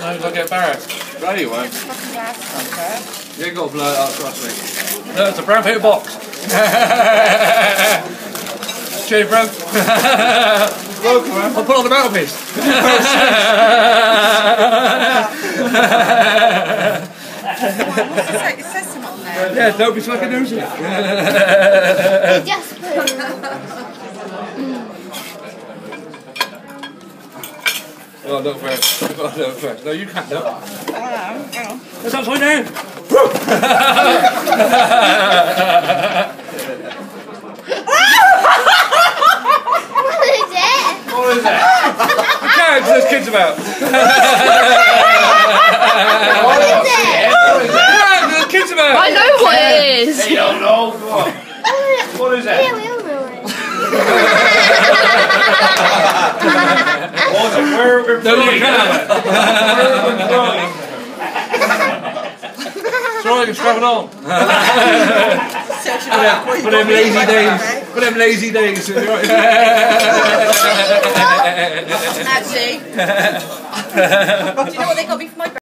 No, you've got to get embarrassed. No, you won't. Okay. You ain't got to blow it up, trust me. No, it's a brown paper box. Cheers, bro. Welcome, man. I'll put on the mantelpiece. It says some on there. Yeah, don't be fucking nosy. Just put. Oh, look first. Oh, look first. No, you can't look. Hang on. It's upside down. What is it? What is that? I can't, there's kids about. What is it? Yeah, there's kids about. I know what it is. You don't know? What is that? Yeah, we all know it. Where are we No, you can't have it. It's alright, you can strap it on. For them lazy days. For them lazy days. Actually. Do you know what they got me for my birthday?